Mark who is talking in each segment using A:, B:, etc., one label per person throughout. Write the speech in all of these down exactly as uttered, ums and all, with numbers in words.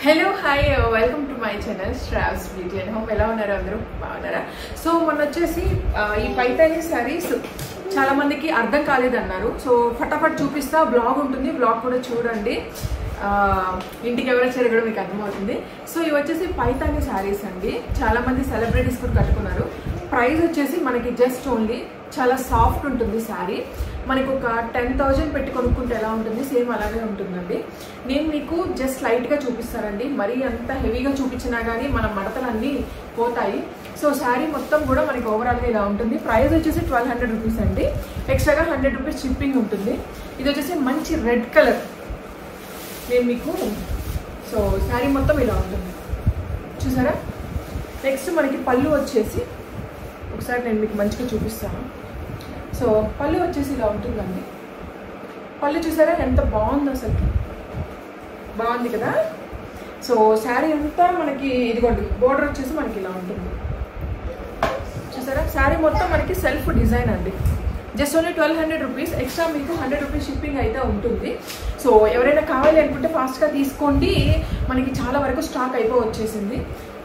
A: Hello hi welcome to my channel Shravs beauty and home. ఎలా ఉన్నారు అందరూ? బాగున్నారా? సో మొన్న వచ్చేసి ఈ పైతాని సారీస్ చాలా మందికి అర్థం కాలేదన్నారు. సో ఫటాఫట్ చూపిస్తా, బ్లాగ్ ఉంటుంది, బ్లాగ్ కూడా చూడండి, ఇంటికి ఎవరు వచ్చారు కూడా మీకు అర్థమవుతుంది. సో ఇవి వచ్చేసి పైతాని శారీస్ అండి. చాలా మంది సెలబ్రిటీస్ కూడా కట్టుకున్నారు. ప్రైస్ వచ్చేసి మనకి జస్ట్ ఓన్లీ చాలా సాఫ్ట్ ఉంటుంది శారీ. మనకు ఒక టెన్ థౌజండ్ పెట్టి కొనుక్కుంటే ఎలా ఉంటుంది సేమ్ అలాగే ఉంటుందండి. నేను మీకు జస్ట్ లైట్గా చూపిస్తానండి, మరీ అంత హెవీగా చూపించినా కానీ మన మడతలన్నీ పోతాయి. సో శారీ మొత్తం కూడా మనకి ఓవరాల్గా ఇలా ఉంటుంది. ప్రైస్ వచ్చేసి ట్వెల్వ్ హండ్రెడ్ రూపీస్ అండి. ఎక్స్ట్రాగా హండ్రెడ్ రూపీస్ షిప్పింగ్ ఉంటుంది. ఇది వచ్చేసి మంచి రెడ్ కలర్ నేను మీకు. సో శారీ మొత్తం ఇలా ఉంటుంది, చూసారా? నెక్స్ట్ మనకి పళ్ళు వచ్చేసి ఒకసారి నేను మీకు మంచిగా చూపిస్తాను. సో పళ్ళు వచ్చేసి ఇలా ఉంటుందండి. పళ్ళు చూసారా ఎంత బాగుంది, అసలుకి బాగుంది కదా. సో శారీ అంతా మనకి ఇదిగోండి, బోర్డర్ వచ్చేసి మనకి ఇలా ఉంటుంది, చూసారా? శారీ మొత్తం మనకి సెల్ఫ్ డిజైన్ అండి. Just only twelve hundred rupees. Extra మీకు హండ్రెడ్ రూపీస్ షిప్పింగ్ అయితే ఉంటుంది. సో ఎవరైనా కావాలి అనుకుంటే ఫాస్ట్గా తీసుకోండి, మనకి చాలా వరకు స్టాక్ అయిపో వచ్చేసింది.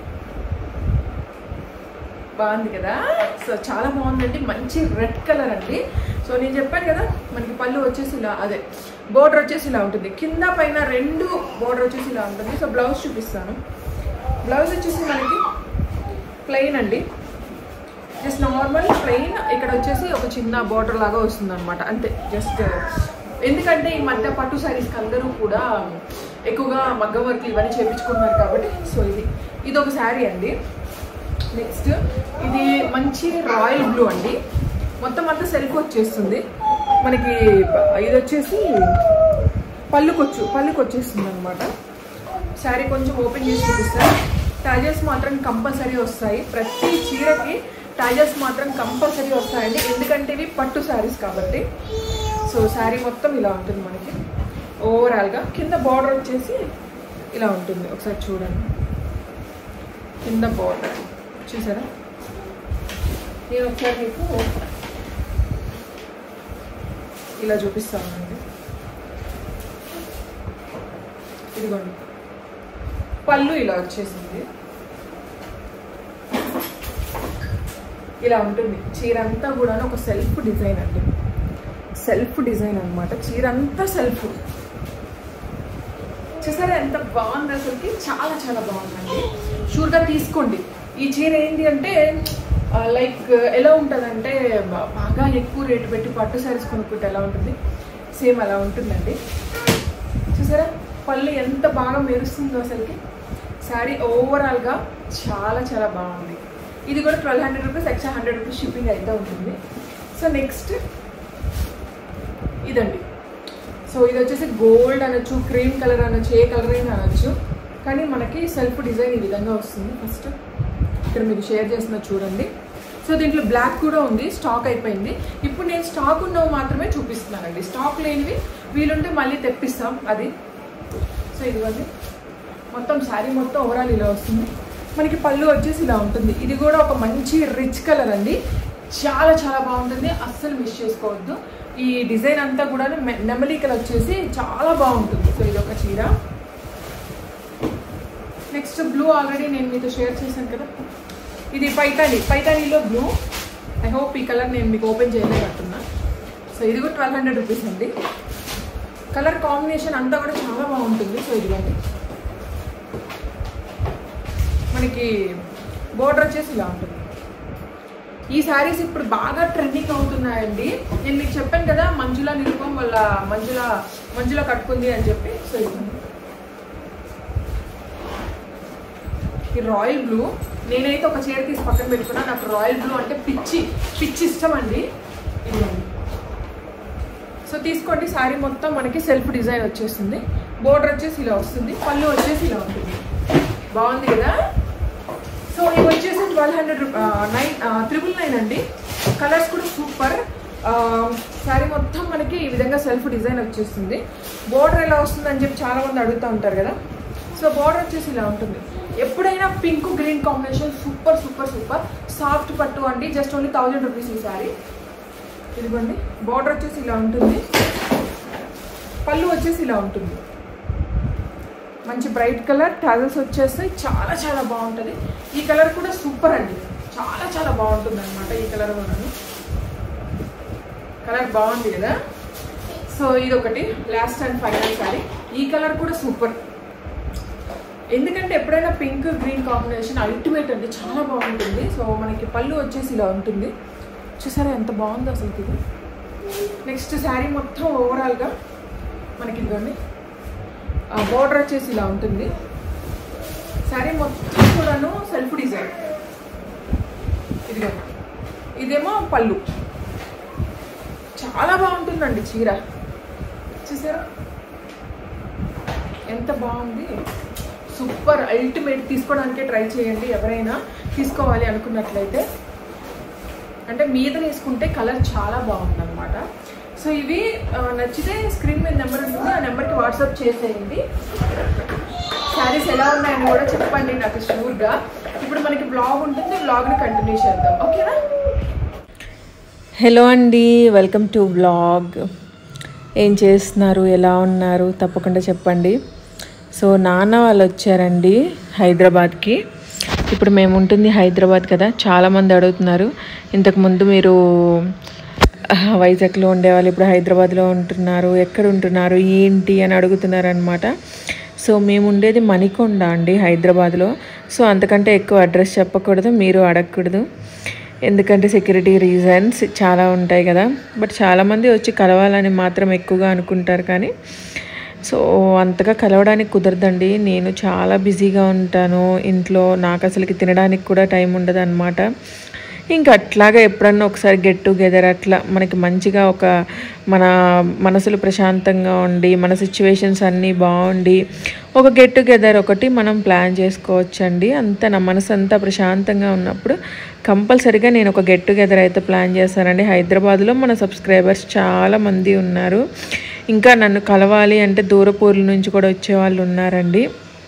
A: బాగుంది కదా. సో చాలా బాగుందండి, మంచి రెడ్ కలర్ అండి. సో నేను చెప్పాను కదా మనకి పళ్ళు వచ్చేసి ఇలా, అదే బోర్డర్ వచ్చేసి ఇలా ఉంటుంది, కింద పైన రెండు బోర్డర్ వచ్చేసి ఇలా ఉంటుంది. సో బ్లౌజ్ చూపిస్తాను. బ్లౌజ్ వచ్చేసి మనకి ప్లెయిన్ అండి, జస్ట్ నార్మల్ ప్లెయిన్. ఇక్కడ వచ్చేసి ఒక చిన్న బోర్డర్ లాగా వస్తుంది అనమాట, అంతే. జస్ట్ ఎందుకంటే ఈ మధ్య పట్టు శారీస్కి అందరూ కూడా ఎక్కువగా మగ్గ వర్క్ ఇవన్నీ చేయించుకుంటున్నారు కాబట్టి. సో ఇది ఇది ఒక శారీ అండి. నెక్స్ట్ ఇది మంచి రాయల్ బ్లూ అండి. మొత్తం అంతా సెల్ఫ్ వచ్చేస్తుంది మనకి. ఇది వచ్చేసి పళ్ళుకొచ్చు పళ్ళుకి వచ్చేస్తుంది అనమాట. శారీ కొంచెం ఓపెన్ చేసి చూపిస్తాను. టాజెస్ మాత్రం కంపల్సరీ వస్తాయి, ప్రతి చీరకి టాజెస్ మాత్రం కంపల్సరీ వస్తాయండి, ఎందుకంటే ఇవి పట్టు శారీస్ కాబట్టి. సో శారీ మొత్తం ఇలా ఉంటుంది మనకి ఓవరాల్గా. కింద బార్డర్ వచ్చేసి ఇలా ఉంటుంది, ఒకసారి చూడండి. కింద బార్డర్ చూసారా? నేను ఒకసారి మీకు ఇలా చూపిస్తానండి. ఇదిగోండి, పళ్ళు ఇలా వచ్చేసింది, ఇలా ఉంటుంది. చీర అంతా కూడా ఒక సెల్ఫ్ డిజైన్ అండి, సెల్ఫ్ డిజైన్ అనమాట. చీర అంతా సెల్ఫ్. చూసారా ఎంత బాగుంది, అసలుకి చాలా చాలా బాగుందండి. షూర్గా తీసుకోండి. ఈ చీర ఏంటి అంటే లైక్ ఎలా ఉంటుందంటే బాగా ఎక్కువ రేటు పెట్టి పట్టు శారీస్ కొనుక్కుంటే ఎలా ఉంటుంది సేమ్ అలా ఉంటుందండి. చూసారా పళ్ళు ఎంత బాగా మెరుస్తుందో అసలుకి. శారీ ఓవరాల్గా చాలా చాలా బాగుంది. ఇది కూడా twelve hundred rupees, extra hundred rupees shipping అయితే ఉంటుంది. సో నెక్స్ట్ ఇదండి. సో ఇది వచ్చేసి గోల్డ్ అనొచ్చు, క్రీమ్ కలర్ అనొచ్చు, ఏ కలర్ అయినా అనొచ్చు, కానీ మనకి సెల్ఫ్ డిజైన్ ఈ విధంగా వస్తుంది. ఫస్ట్ ఇక్కడ మీకు షేర్ చేస్తున్నా చూడండి. సో దీంట్లో బ్లాక్ కూడా ఉంది, స్టాక్ అయిపోయింది. ఇప్పుడు నేను స్టాక్ ఉన్నవి మాత్రమే చూపిస్తున్నానండి, స్టాక్ లేనివి వీలుంటే మళ్ళీ తెప్పిస్తాం అది. సో ఇదిగోండి, మొత్తం శారీ మొత్తం ఓవరాల్ ఇలా వస్తుంది మనకి. పళ్ళు వచ్చేసి ఇలా ఉంటుంది. ఇది కూడా ఒక మంచి రిచ్ కలర్ అండి, చాలా చాలా బాగుంటుంది, అస్సలు మిస్ చేసుకోవద్దు. ఈ డిజైన్ అంతా కూడా నెమలికలు వచ్చేసి చాలా బాగుంటుంది. సో ఇది ఒక చీర. నెక్స్ట్ బ్లూ ఆల్రెడీ నేను మీతో షేర్ చేశాను కదా, ఇది పైతాని, పైతానీలో బ్లూ. ఐ హోప్ ఈ కలర్ నేను మీకు ఓపెన్ చేయలేకపోతున్నా. సో ఇది కూడా ట్వెల్వ్ హండ్రెడ్ రూపీస్ అండి. కలర్ కాంబినేషన్ అంతా కూడా చాలా బాగుంటుంది. సో ఇదిగోండి, మనకి బోర్డర్ వచ్చేసి ఇలా ఉంటుంది. ఈ శారీస్ ఇప్పుడు బాగా ట్రెండింగ్ అవుతున్నాయండి. నేను మీకు చెప్పాను కదా మంజులా నిరుపం వాళ్ళ మంజులా మంజులా కట్టుకుంది అని చెప్పి. సో ఇదిగోండి, ఈ రాయల్ బ్లూ. నేనైతే ఒక చీర తీసి పక్కన పెట్టుకున్నా, నాకు రాయల్ బ్లూ అంటే పిచ్చి పిచ్చి ఇష్టం అండి. ఇదిగోండి, సో తీసుకోండి. శారీ మొత్తం మనకి సెల్ఫ్ డిజైన్ వచ్చేస్తుంది. బోర్డర్ వచ్చేసి ఇలా వస్తుంది, పళ్ళు వచ్చేసి ఇలా ఉంటుంది. బాగుంది కదా. సో ఇవి వచ్చేసి twelve hundred nine triple nine అండి. కలర్స్ కూడా సూపర్. శారీ మొత్తం మనకి ఈ విధంగా సెల్ఫ్ డిజైన్ వచ్చేస్తుంది. బోర్డర్ ఎలా వస్తుందని చెప్పి చాలా మంది అడుగుతూ ఉంటారు కదా. సో బోర్డర్ వచ్చేసి ఇలా ఉంటుంది. ఎప్పుడైనా pink green combination super super super. Soft పట్టు అండి, జస్ట్ ఓన్లీ థౌజండ్ రూపీస్ ఈ శారీ. ఇదిగోండి, బోర్డర్ వచ్చేసి ఇలా ఉంటుంది, పళ్ళు వచ్చేసి ఇలా ఉంటుంది. మంచి బ్రైట్ కలర్, టాజల్స్ వచ్చేస్తాయి, చాలా చాలా బాగుంటుంది. ఈ కలర్ కూడా సూపర్ అండి, చాలా చాలా బాగుంటుంది అనమాట. ఈ కలర్ కూడా కలర్ బాగుంది కదా. సో ఇది ఒకటి లాస్ట్ అండ్ ఫైనల్ సారీ. ఈ కలర్ కూడా సూపర్, ఎందుకంటే ఎప్పుడైనా పింక్ గ్రీన్ కాంబినేషన్ అల్టిమేట్ అండి, చాలా బాగుంటుంది. సో మనకి పళ్ళు వచ్చేసి ఇలా ఉంటుంది, చూసారా ఎంత బాగుందో అసలు ఇది. నెక్స్ట్ శారీ మొత్తం ఓవరాల్గా మనకి ఇదిగోండి బోర్డర్ వచ్చేసి ఇలా ఉంటుంది. శారీ మొత్తం కూడాను సెల్ఫ్ డిజైన్. ఇదిగో ఇదేమో పళ్ళు, చాలా బాగుంటుందండి చీర, చూసారా ఎంత బాగుంది, సూపర్ అల్టిమేట్. తీసుకోవడానికే ట్రై చేయండి ఎవరైనా తీసుకోవాలి అనుకున్నట్లయితే. అంటే మీద వేసుకుంటే కలర్ చాలా బాగుంది అనమాట. సో ఇవి నచ్చితే స్క్రీన్ మీద నెంబర్ ఉంటుంది, ఆ నెంబర్కి వాట్సాప్ చేసేయండి. శారీస్ ఎలా ఉన్నాయని కూడా చెప్పండి నాకు షూర్గా. ఇప్పుడు మనకి బ్లాగ్ ఉంటుంది, బ్లాగ్ని కంటిన్యూ చేద్దాం, ఓకేనా.
B: హలో అండి, వెల్కమ్ టు బ్లాగ్. ఏం చేస్తున్నారు, ఎలా ఉన్నారు తప్పకుండా చెప్పండి. సో నాన్న వాళ్ళు వచ్చారండి హైదరాబాద్కి. ఇప్పుడు మేము ఉంటుంది హైదరాబాద్ కదా, చాలామంది అడుగుతున్నారు. ఇంతకుముందు మీరు వైజాగ్లో ఉండేవాళ్ళు ఇప్పుడు హైదరాబాద్లో ఉంటున్నారు, ఎక్కడ ఉంటున్నారు ఏంటి అని అడుగుతున్నారు అనమాట. సో మేము ఉండేది మణికొండ అండి హైదరాబాద్లో. సో అంతకంటే ఎక్కువ అడ్రస్ చెప్పకూడదు, మీరు అడగకూడదు, ఎందుకంటే సెక్యూరిటీ రీజన్స్ చాలా ఉంటాయి కదా. బట్ చాలామంది వచ్చి కలవాలని మాత్రం ఎక్కువగా అనుకుంటారు, కానీ సో అంతగా కలవడానికి కుదరదండి. నేను చాలా బిజీగా ఉంటాను ఇంట్లో, నాకు అసలుకి తినడానికి కూడా టైం ఉండదు అనమాట. ఇంకా అట్లాగా ఎప్పుడన్నా ఒకసారి గెట్ టుగెదర్ అట్లా మనకి మంచిగా ఒక మన మనసులు ప్రశాంతంగా ఉండి మన సిచ్యువేషన్స్ అన్నీ బాగుండి ఒక గెట్ టుగెదర్ ఒకటి మనం ప్లాన్ చేసుకోవచ్చండి. అంత నా మనసు అంతా ప్రశాంతంగా ఉన్నప్పుడు కంపల్సరీగా నేను ఒక గెట్ టుగెదర్ అయితే ప్లాన్ చేస్తానండి. హైదరాబాద్లో మన సబ్స్క్రైబర్స్ చాలామంది ఉన్నారు, ఇంకా నన్ను కలవాలి అంటే దూరపూర్ల నుంచి కూడా వచ్చేవాళ్ళు ఉన్నారండి,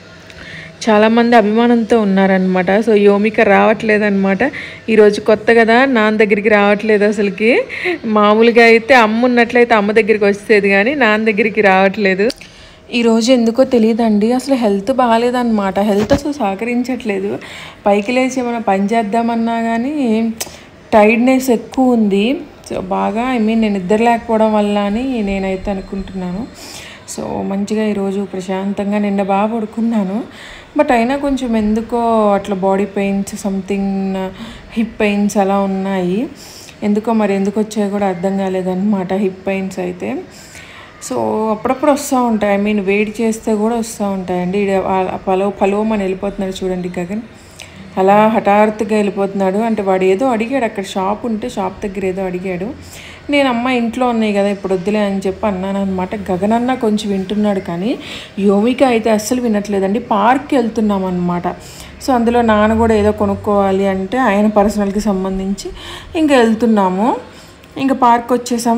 B: చాలామంది అభిమానంతో ఉన్నారనమాట. సో యోమిక రావట్లేదన్నమాట ఈరోజు, కొత్త కదా నాన్న దగ్గరికి రావట్లేదు. అసలుకి మామూలుగా అయితే అమ్మ ఉన్నట్లయితే అమ్మ దగ్గరికి వచ్చేది, కానీ నాన్న దగ్గరికి రావట్లేదు. ఈరోజు ఎందుకో తెలియదండి, అసలు హెల్త్ బాగాలేదన్నమాట, హెల్త్ అసలు సహకరించట్లేదు. పైకి లేచి ఏమైనా పని చేద్దామన్నా కానీ టైర్డ్నెస్ ఎక్కువ ఉంది. సో బాగా ఐ మీన్ నేను నిద్ర లేకపోవడం వల్ల అని నేనైతే అనుకుంటున్నాను. సో మంచిగా ఈరోజు ప్రశాంతంగా నిన్న బాగా పడుకున్నాను, బట్ అయినా కొంచెం ఎందుకో అట్లా body pains, something hip pains అలా ఉన్నాయి. ఎందుకో మరి ఎందుకు వచ్చాయో కూడా అర్థం కాలేదన్నమాట హిప్ పెయిన్స్ అయితే. సో అప్పుడప్పుడు వస్తూ ఉంటాయి, ఐ మీన్ వేడి చేస్తే కూడా వస్తూ ఉంటాయండి. పలో పలోమని వెళ్ళిపోతున్నాడు చూడండి గగన్, అలా హఠాత్తుగా వెళ్ళిపోతున్నాడు. అంటే వాడు ఏదో అడిగాడు, అక్కడ షాప్ ఉంటే షాప్ దగ్గర ఏదో అడిగాడు. నేను అమ్మ ఇంట్లో ఉన్నాయి కదా ఇప్పుడు వద్దులే అని చెప్పి అన్నాను అనమాట. గగనన్న కొంచెం వింటున్నాడు, కానీ యోమిక అయితే అస్సలు వినట్లేదండి. పార్క్కి వెళ్తున్నాం అనమాట. సో అందులో నాన్న కూడా ఏదో కొనుక్కోవాలి అంటే ఆయన పర్సనల్కి సంబంధించి ఇంకా వెళ్తున్నాము. ఇంకా పార్క్ వచ్చేసాం.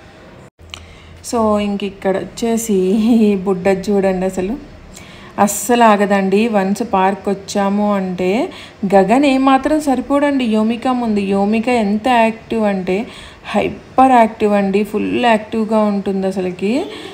B: సో ఇంక ఇక్కడ వచ్చేసి ఈ బుడ్డ చూడండి, అసలు అస్సలు ఆగదండి. వన్స్ పార్క్ వచ్చాము అంటే గగన్ ఏమాత్రం సరిపోడండి యోమిక ముందు. యోమిక ఎంత యాక్టివ్ అంటే హైపర్ యాక్టివ్ అండి, ఫుల్ యాక్టివ్గా ఉంటుంది. అసలుకి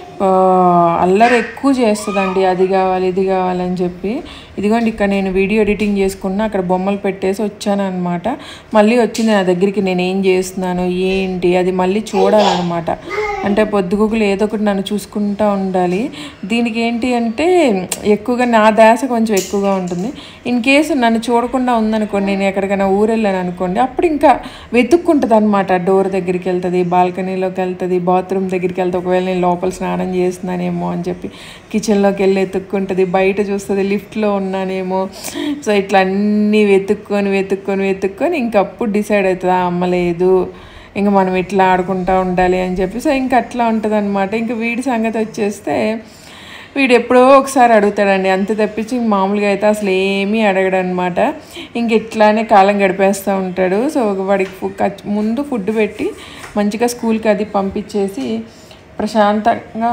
B: అల్లరి ఎక్కువ చేస్తుందండి, అది కావాలి ఇది కావాలని చెప్పి. ఇదిగోండి ఇక్కడ నేను వీడియో ఎడిటింగ్ చేసుకున్నా, అక్కడ బొమ్మలు పెట్టేసి వచ్చాను అనమాట. మళ్ళీ వచ్చింది నా దగ్గరికి, నేను ఏం చేస్తున్నాను ఏంటి అది మళ్ళీ చూడాలన్నమాట. అంటే పొద్దుగుకులు ఏదో ఒకటి నన్ను చూసుకుంటూ ఉండాలి. దీనికి ఏంటి అంటే ఎక్కువగా నా ధ్యాస కొంచెం ఎక్కువగా ఉంటుంది. ఇన్ కేసు నన్ను చూడకుండా ఉందనుకోండి, నేను ఎక్కడికైనా ఊరెళ్ళాను అనుకోండి, అప్పుడు ఇంకా వెతుక్కుంటుంది అనమాట. డోర్ దగ్గరికి వెళ్తుంది, బాల్కనీలోకి వెళ్తుంది, బాత్రూమ్ దగ్గరికి వెళ్తుంది. ఒకవేళ నేను లోపల స్నానం చేస్తున్నానేమో అని చెప్పి కిచెన్లోకి వెళ్ళి వెతుక్కుంటుంది, బయట చూస్తుంది లిఫ్ట్లో ఉన్నానేమో. సో ఇట్లా అన్నీ వెతుక్కొని వెతుక్కొని వెతుక్కొని ఇంకప్పుడు డిసైడ్ అవుతుంది అమ్మ లేదు, ఇంకా మనం ఇట్లా ఆడుకుంటూ ఉండాలి అని చెప్పి. సో ఇంకా అట్లా ఉంటుంది అనమాట. ఇంకా వీడి సంగతి వచ్చేస్తే వీడు ఎప్పుడో ఒకసారి అడుగుతాడండి, అంత తప్పించి మామూలుగా అయితే అసలు ఏమీ అడగడు అనమాట. ఇంక ఇట్లానే కాలం గడిపేస్తూ ఉంటాడు. సో వాడికి ముందు ఫుడ్ పెట్టి మంచిగా స్కూల్కి అది పంపించేసి ప్రశాంతంగా.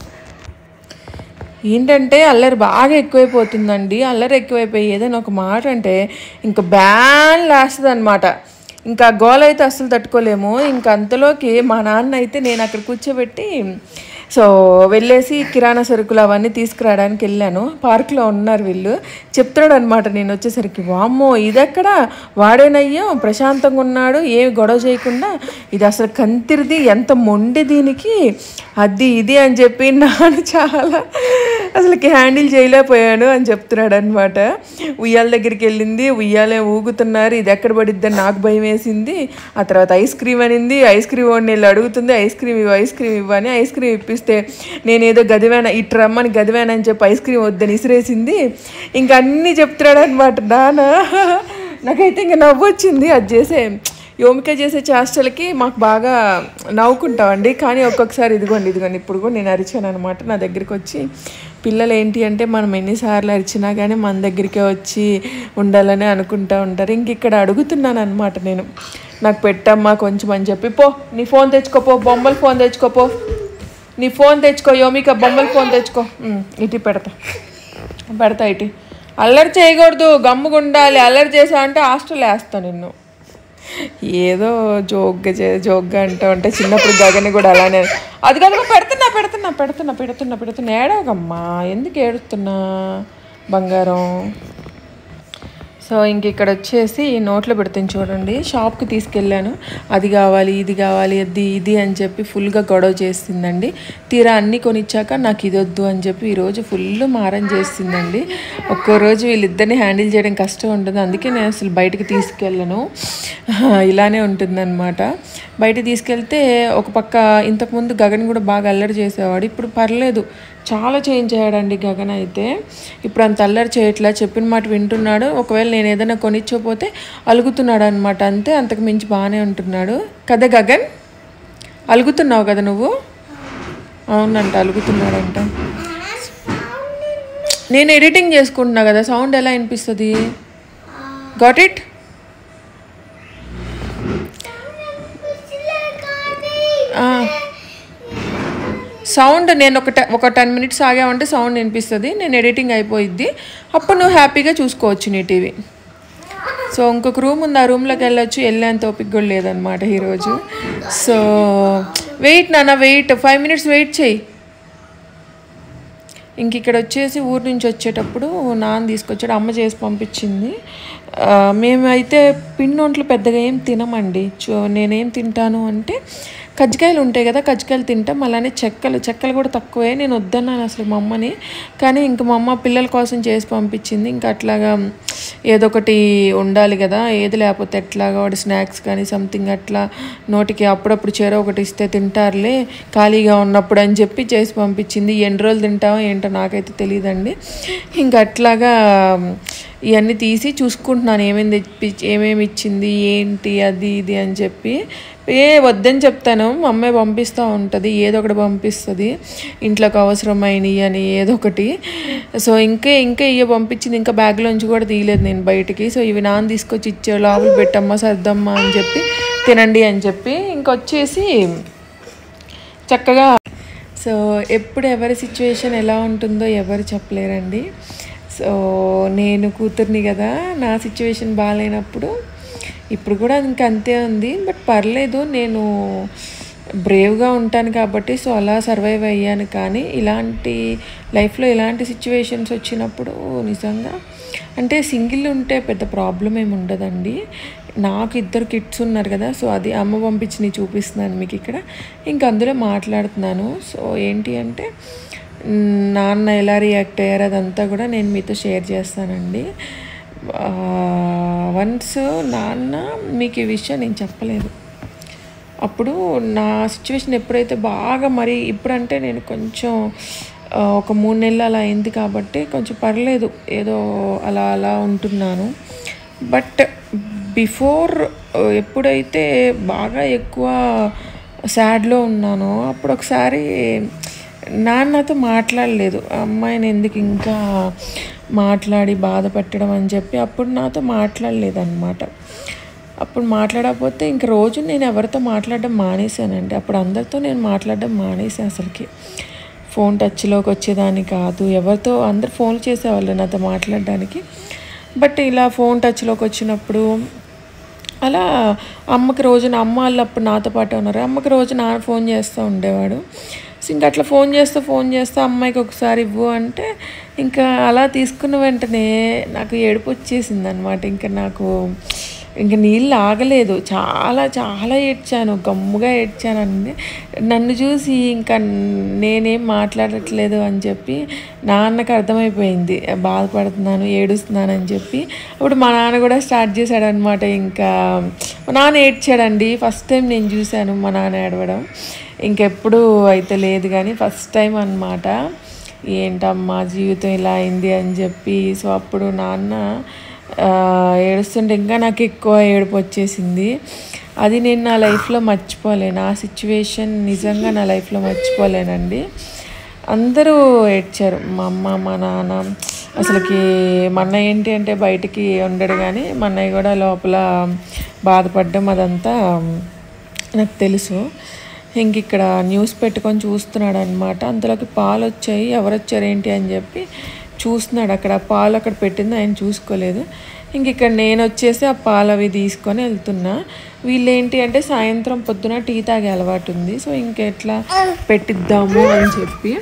B: ఏంటంటే అల్లరి బాగా ఎక్కువైపోతుందండి. అల్లరి ఎక్కువైపోయి ఏదైనా ఒక మాట అంటే ఇంకా బ్యాన్ లేస్తుంది అనమాట. ఇంకా గోల అయితే అస్సలు తట్టుకోలేము. ఇంక అంతలోకి మా నాన్న అయితే నేను అక్కడ కూర్చోబెట్టి సో వెళ్ళేసి కిరాణా సరుకులు అవన్నీ తీసుకురావడానికి వెళ్ళాను. పార్క్లో ఉన్నారు వీళ్ళు. చెప్తున్నాడు అనమాట నేను వచ్చేసరికి, వామ్మో ఇదెక్కడ వాడేనయ్యో ప్రశాంతంగా ఉన్నాడు ఏమి గొడవ చేయకుండా, ఇది అసలు కంతిరిది ఎంత మొండి దీనికి అది ఇది అని చెప్పి నాన్న చాలా అసలుకి హ్యాండిల్ చేయలేకపోయాను అని చెప్తున్నాడు అనమాట. ఉయ్యాల దగ్గరికి వెళ్ళింది, ఉయ్యాలే ఊగుతున్నారు, ఇది ఎక్కడ పడిద్దని నాకు భయం వేసింది. ఆ తర్వాత ఐస్ క్రీమ్ అనింది, ఐస్ క్రీమ్ వాడిని వెళ్ళి అడుగుతుంది ఐస్ క్రీమ్ ఇవ్వ ఐస్ క్రీమ్ ఇవ్వని. ఐస్ క్రీమ్ ఇప్పిస్తే నేనేదో గదివాన ఈ ట్రమ్మని గదివానని చెప్పి ఐస్ క్రీమ్ వద్దని ఇసిరేసింది. ఇంకా అన్నీ చెప్తున్నాడు అనమాట నాన్న. నాకైతే ఇంకా నవ్వు వచ్చింది. అది చేసే యోమిక చేసే చేష్టలకి మాకు బాగా నవ్వుకుంటామండి. కానీ ఒక్కొక్కసారి ఇదిగోండి ఇదిగోండి ఇప్పుడు కూడా నేను అరిచాను అనమాట. నా దగ్గరికి వచ్చి పిల్లలు ఏంటి అంటే మనం ఎన్నిసార్లు అరిచినా కానీ మన దగ్గరికే వచ్చి ఉండాలని అనుకుంటూ ఉంటారు. ఇంక ఇక్కడ అడుగుతున్నాను అనమాట నేను, నాకు పెట్టమ్మా కొంచెం అని చెప్పి. పో నీ ఫోన్ తెచ్చుకోపో, బొమ్మల ఫోన్ తెచ్చుకోపో, నీ ఫోన్ తెచ్చుకో యోమిక, బొమ్మల ఫోన్ తెచ్చుకో. ఇటు పెడతా పెడతా ఇటు. అల్లరి చేయకూడదు, గమ్ముగా ఉండాలి. అల్లరి చేసావు అంటే హాస్టల్ వేస్తాను నిన్ను. ఏదో జోగ్గా చే జోగ్గా అంటూ ఉంటే చిన్నప్పుడు గగని కూడా అలానే. అది కనుక పెడుతున్నా పెడుతున్నా పెడుతున్నా పెడుతున్నా పెడుతున్నా ఏడవగమ్మా, ఎందుకు ఏడుస్తున్నా బంగారం. సో ఇంక ఇక్కడ వచ్చేసి నోట్లో పెడుతుంది చూడండి. షాప్కి తీసుకెళ్ళాను, అది కావాలి ఇది కావాలి అది ఇది అని చెప్పి ఫుల్గా గొడవ చేసిందండి. తీరా అన్నీ కొనిచ్చాక నాకు ఇది వద్దు అని చెప్పి ఈరోజు ఫుల్ మారం చేసిందండి. ఒక్కో రోజు వీళ్ళిద్దరిని హ్యాండిల్ చేయడం కష్టం ఉంటుంది, అందుకే నేను అసలు బయటకు తీసుకెళ్ళను. ఇలానే ఉంటుందన్నమాట. బయట తీసుకెళ్తే ఒక పక్క ఇంతకుముందు గగన్ కూడా బాగా అల్లరి చేసేవాడు, ఇప్పుడు పర్లేదు చాలా చేంజ్ అయ్యాడండి గగన్ అయితే. ఇప్పుడు అంత అల్లరి చేయట్లా, చెప్పిన మాట వింటున్నాడు. ఒకవేళ నేను ఏదైనా కొనిచ్చకపోతే అలుగుతున్నాడు అనమాట, అంతే, అంతకు మించి బాగానే ఉంటున్నాడు కదా గగన్. అలుగుతున్నావు కదా నువ్వు? అవునంట అలుగుతున్నాడంట. నేను ఎడిటింగ్ చేసుకుంటున్నా కదా, సౌండ్ ఎలా వినిపిస్తుంది? Got it? సౌండ్ నేను ఒక ఒక టెన్ మినిట్స్ ఆగామంటే సౌండ్ వినిపిస్తుంది, నేను ఎడిటింగ్ అయిపోయిద్ది, అప్పుడు నువ్వు హ్యాపీగా చూసుకోవచ్చు నీ టీవీ. సో ఇంకొక రూమ్ ఉంది, ఆ రూమ్లోకి వెళ్ళొచ్చు, వెళ్ళేంత ఓపిక కూడా లేదనమాట ఈరోజు. సో వెయిట్ నాన్న, వెయిట్ ఫైవ్ మినిట్స్ వెయిట్ చేయి. ఇంక ఇక్కడ వచ్చేసి ఊరు నుంచి వచ్చేటప్పుడు నాన్న తీసుకొచ్చాడు, అమ్మ చేసి పంపించింది. మేమైతే పిండి వంటలు పెద్దగా ఏం తినమండి. చో నేనేం తింటాను అంటే కజ్జికాయలు ఉంటాయి కదా, కజ్జికాయలు తింటాం. అలానే చెక్కలు చెక్కలు కూడా తక్కువే, నేను వద్దన్నాను అసలు మా అమ్మని. కానీ ఇంక మా అమ్మ పిల్లల కోసం చేసి పంపించింది. ఇంకా అట్లాగా ఏదో ఒకటి ఉండాలి కదా, ఏది లేకపోతే ఎట్లాగా వాడు స్నాక్స్ కానీ సంథింగ్ అట్లా నోటికి అప్పుడప్పుడు చేరో ఒకటి ఇస్తే తింటారులే ఖాళీగా ఉన్నప్పుడు అని చెప్పి చేసి పంపించింది. ఎన్ని రోజులు తింటామో ఏంటో నాకైతే తెలియదండి. ఇంకా అట్లాగా ఇవన్నీ తీసి చూసుకుంటున్నాను ఏమేమి తెప్పి ఏమేమి ఇచ్చింది ఏంటి అది ఇది అని చెప్పి. ఏ వద్దని చెప్తాను, మా అమ్మాయి పంపిస్తూ ఉంటుంది, ఏదో ఒకటి పంపిస్తుంది ఇంట్లోకి అవసరమైనవి అని ఏదో ఒకటి. సో ఇంకే ఇంకా ఇవి పంపించింది, ఇంకా బ్యాగ్లోంచి కూడా తీయలేదు నేను బయటికి. సో ఇవి నాన్న తీసుకొచ్చి ఇచ్చే, లోపల పెట్టమ్మా సర్దమ్మా అని చెప్పి, తినండి అని చెప్పి. ఇంకొచ్చేసి చక్కగా సో ఎప్పుడు ఎవరి సిచ్యువేషన్ ఎలా ఉంటుందో ఎవరు చెప్పలేరండి. సో నేను కూతుర్ని కదా, నా సిచ్యువేషన్ బాగాలేనప్పుడు ఇప్పుడు కూడా ఇంకా అంతే ఉంది. బట్ పర్లేదు, నేను బ్రేవ్గా ఉంటాను కాబట్టి సో అలా సర్వైవ్ అయ్యాను. కానీ ఇలాంటి లైఫ్లో ఇలాంటి సిచ్యువేషన్స్ వచ్చినప్పుడు నిజంగా అంటే సింగిల్ ఉంటే పెద్ద ప్రాబ్లం ఏమి ఉండదండి. నాకు ఇద్దరు కిడ్స్ ఉన్నారు కదా, సో అది అమ్మ పంపించి చూపిస్తున్నాను మీకు ఇక్కడ. ఇంకా అందులో మాట్లాడుతున్నాను. సో ఏంటి అంటే నాన్న ఎలా రియాక్ట్ అయ్యారు అదంతా కూడా నేను మీతో షేర్ చేస్తానండి. వన్స్ నాన్న మీకు ఈ విషయం నేను చెప్పలేదు, అప్పుడు నా సిచ్యువేషన్ ఎప్పుడైతే బాగా మరి ఇప్పుడంటే నేను కొంచెం ఒక మూడు నెలలు అలా అయింది కాబట్టి కొంచెం పర్లేదు, ఏదో అలా అలా ఉంటున్నాను. బట్ బిఫోర్ ఎప్పుడైతే బాగా ఎక్కువ సాడ్లో ఉన్నానో అప్పుడు ఒకసారి నాన్నతో మాట్లాడలేదు, అమ్మాయిని ఎందుకు ఇంకా మాట్లాడి బాధ పెట్టడం అని చెప్పి అప్పుడు నాతో మాట్లాడలేదు అనమాట. అప్పుడు మాట్లాడకపోతే ఇంక రోజు నేను ఎవరితో మాట్లాడడం మానేశానండి. అప్పుడు అందరితో నేను మాట్లాడడం మానేసాను, అసలుకి ఫోన్ టచ్లోకి వచ్చేదాన్ని కాదు. ఎవరితో అందరు ఫోన్ చేసేవాళ్ళు నాతో మాట్లాడడానికి. బట్ ఇలా ఫోన్ టచ్లోకి వచ్చినప్పుడు అలా అమ్మకి రోజున అమ్మ వాళ్ళు అప్పుడు నాతో పాటు ఉన్నారు, అమ్మకి రోజు నాన్న ఫోన్ చేస్తూ ఉండేవాడు. ఇంకా అట్లా ఫోన్ చేస్తా ఫోన్ చేస్తా అమ్మాయికి ఒకసారి ఇవ్వు అంటే ఇంకా అలా తీసుకున్న వెంటనే నాకు ఏడుపు వచ్చేసింది అనమాట. ఇంకా నాకు ఇంకా నీళ్ళు ఆగలేదు, చాలా చాలా ఏడ్చాను, గమ్ముగా ఏడ్చాను అండి. నన్ను చూసి ఇంకా నేనేం మాట్లాడట్లేదు అని చెప్పి నాన్నకు అర్థమైపోయింది బాధపడుతున్నాను ఏడుస్తున్నాను అని చెప్పి. అప్పుడు మా నాన్న కూడా స్టార్ట్ చేశాడు అనమాట. ఇంకా మా నాన్న ఏడ్చాడండి, ఫస్ట్ టైం నేను చూశాను మా నాన్న ఏడవడం. ఇంకెప్పుడు అయితే లేదు కానీ ఫస్ట్ టైం అన్నమాట. ఏంటమ్మా జీవితం ఇలా అయింది అని చెప్పి. సో అప్పుడు నాన్న ఏడుస్తుంటే ఇంకా నాకు ఎక్కువ ఏడుపు వచ్చేసింది. అది నేను నా లైఫ్లో మర్చిపోలేను, ఆ సిచ్యువేషన్ నిజంగా నా లైఫ్లో మర్చిపోలేనండి. అందరూ ఏడ్చారు, మా అమ్మ మా నాన్న. అసలుకి మా అన్నయ్య ఏంటి అంటే బయటికి ఉండడు కానీ మా అన్నయ్య కూడా లోపల బాధపడ్డం అదంతా నాకు తెలుసు. ఇంక ఇక్కడ న్యూస్ పెట్టుకొని చూస్తున్నాడు అనమాట. అంతలోకి పాలు వచ్చాయి, ఎవరు వచ్చారు ఏంటి అని చెప్పి చూస్తున్నాడు. అక్కడ పాలు అక్కడ పెట్టింది ఆయన చూసుకోలేదు. ఇంక ఇక్కడ నేను వచ్చేసి ఆ పాలు అవి తీసుకొని వెళ్తున్నా. వీళ్ళు ఏంటి అంటే సాయంత్రం పొద్దున టీ తాగే అలవాటు ఉంది. సో ఇంకెట్లా పెట్టిద్దాము అని చెప్పి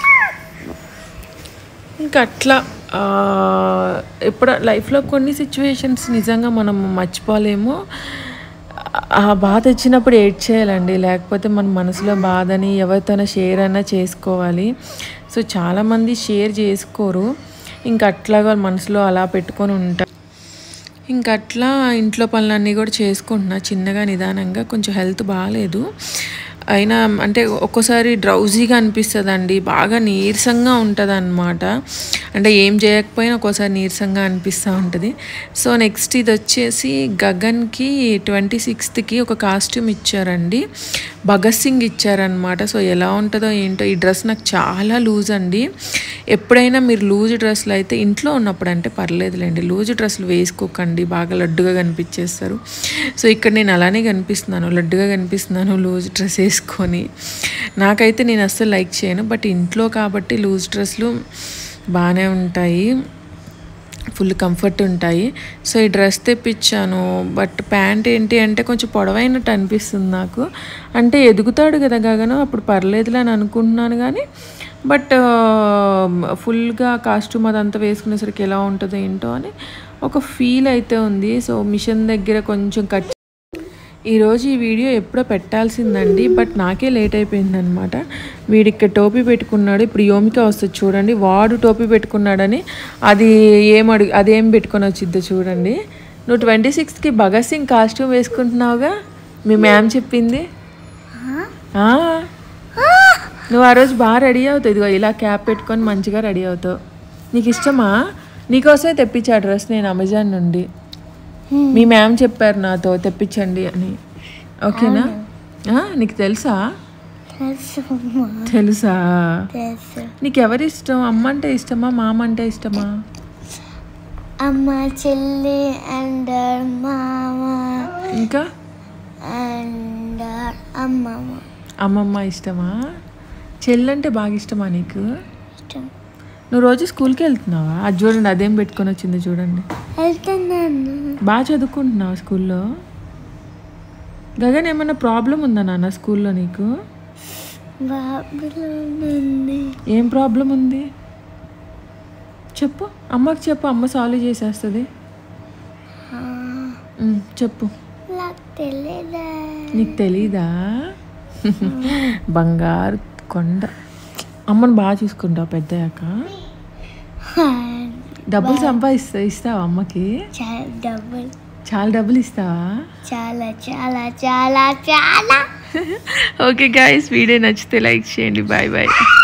B: ఇంకా అట్లా ఇప్పుడు లైఫ్లో కొన్ని సిచ్యువేషన్స్ నిజంగా మనం మర్చిపోలేము. ఆ బాధ వచ్చినప్పుడు ఏడ్ చేయాలండి, లేకపోతే మన మనసులో బాధని ఎవరితోనో షేర్ అయినా చేసుకోవాలి. సో చాలామంది షేర్ చేసుకోరు, ఇంకా అట్లాగా మనసులో అలా పెట్టుకొని ఉంటారు. ఇంకా అట్లా ఇంట్లో పనులన్నీ కూడా చేసుకుంటున్నా చిన్నగా నిదానంగా. కొంచెం హెల్త్ బాగాలేదు అయినా అంటే ఒక్కోసారి డ్రౌజీగా అనిపిస్తుందండి, బాగా నీరసంగా ఉంటుంది అన్నమాట. అంటే ఏం చేయకపోయినా ఒక్కోసారి నీరసంగా అనిపిస్తూ ఉంటుంది. సో నెక్స్ట్ ఇది వచ్చేసి గగన్కి ట్వంటీ సిక్స్త్కి ఒక కాస్ట్యూమ్ ఇచ్చారండి, భగత్ సింగ్ ఇచ్చారనమాట. సో ఎలా ఉంటుందో ఏంటో. ఈ డ్రెస్ నాకు చాలా లూజ్ అండి. ఎప్పుడైనా మీరు లూజ్ డ్రెస్సులు అయితే ఇంట్లో ఉన్నప్పుడు అంటే పర్లేదులేండి, లూజ్ డ్రెస్సులు వేసుకోకండి, బాగా లడ్డుగా కనిపించేస్తారు. సో ఇక్కడ నేను అలానే కనిపిస్తున్నాను, లడ్డుగా కనిపిస్తున్నాను లూజ్ డ్రెస్ వేసుకొని. నాకైతే నేను అస్సలు లైక్ చేయను, బట్ ఇంట్లో కాబట్టి లూజ్ డ్రెస్సులు బాగానే ఉంటాయి, ఫుల్ కంఫర్ట్ ఉంటాయి. సో ఈ డ్రెస్ తెప్పించాను, బట్ ప్యాంట్ ఏంటి అంటే కొంచెం పొడవైనట్టు అనిపిస్తుంది నాకు. అంటే ఎదుగుతాడు కదా గగను, అప్పుడు పర్లేదులే అని అనుకుంటున్నాను కానీ బట్ ఫుల్గా కాస్ట్యూమ్ అదంతా వేసుకునేసరికి ఎలా ఉంటుందో ఏంటో అని ఒక ఫీల్ అయితే ఉంది. సో మిషన్ దగ్గర కొంచెం కట్. ఈరోజు ఈ వీడియో ఎప్పుడో పెట్టాల్సిందండి, బట్ నాకే లేట్ అయిపోయిందనమాట. వీడిక్కడ టోపీ పెట్టుకున్నాడు, ఇప్పుడు యోమిక వస్తుంది చూడండి, వాడు టోపీ పెట్టుకున్నాడని అది ఏం అడుగు అదేం పెట్టుకొని వచ్చిద్దో చూడండి. నువ్వు ట్వంటీ సిక్స్త్కి భగత్ సింగ్ కాస్ట్యూమ్ వేసుకుంటున్నావుగా, మీ మ్యామ్ చెప్పింది. నువ్వు ఆ రోజు బాగా రెడీ అవుతావు, ఇదిగో ఇలా క్యాప్ పెట్టుకొని మంచిగా రెడీ అవుతావు. నీకు ఇష్టమా? నీకోసమే తెప్పించా డ్రెస్ నేను అమెజాన్ నుండి. మీ మ్యామ్ చెప్పారు నాతో తెప్పించండి అని. ఓకేనా? నీకు తెలుసా? తెలుసా? నీకు ఎవరి ఇష్టం? అమ్మ అంటే ఇష్టమా, మామ అంటే ఇష్టమా?
C: అమ్మ, చెల్లి అండ్ మామ,
B: ఇంకా
C: అండ్ అమ్మమ్మ.
B: అమ్మమ్మ ఇష్టమా? చెల్లంటే బాగా ఇష్టమా నీకు?
C: ఇష్టం.
B: నువ్వు రోజు స్కూల్కి వెళ్తున్నావా? అది చూడండి, అదేం పెట్టుకొని వచ్చింది చూడండి.
C: వెళ్తున్నాను.
B: బాగా చదువుకుంటున్నావా స్కూల్లో? గగన్ ఏమన్నా ప్రాబ్లం ఉందా నాన్న స్కూల్లో నీకు? ఏం ప్రాబ్లం ఉంది చెప్పు, అమ్మకి చెప్పు, అమ్మ సాల్వ్ చేసేస్తుంది. చెప్పు. నీకు తెలీదా? బంగారు కొండ. అమ్మను బాగా చూసుకుంటావు పెద్దయ్యాక? డబ్బులు సంపాదిస్తా ఇస్తావా అమ్మకి?
C: డబ్బులు
B: చాలా డబ్బులు ఇస్తావా?
C: చాలా చాలా చాలా చాలా.
B: ఓకే గైస్, వీడియో నచ్చితే లైక్ చేయండి. Bye bye.